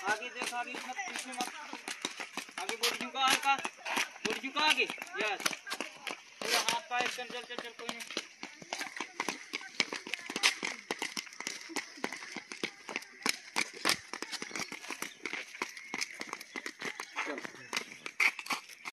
आगे देख, आगे मत, पीछे मत, आगे बॉडी झुका, हल्का बॉडी झुका आगे, यस पूरा हाथ पाए, चल चल चल चल, कोई नहीं।